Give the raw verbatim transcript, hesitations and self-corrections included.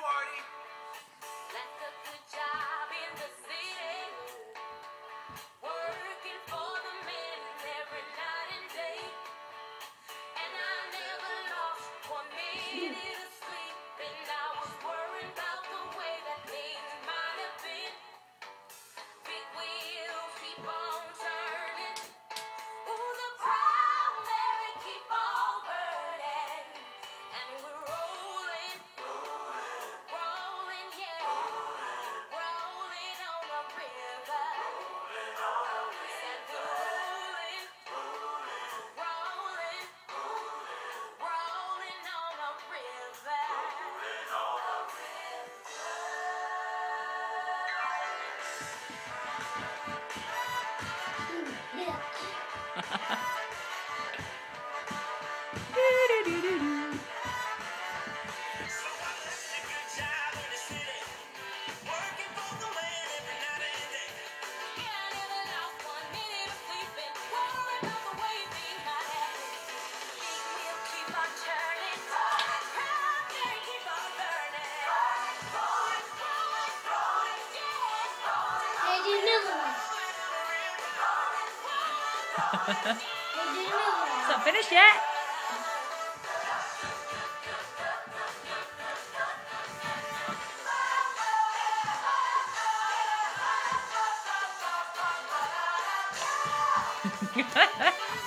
Left a good job in the city, working for the men every night and day. And I never lost one minute of sleep, and I was worried about the way that things might have been. Big wheels keep on turning, ooh, the proud Mary keep on burning, and we're rolling, rolling, yeah, rolling on the river. Said we're rolling, rolling, rolling on the river. It's not finished yet. Ha ha ha!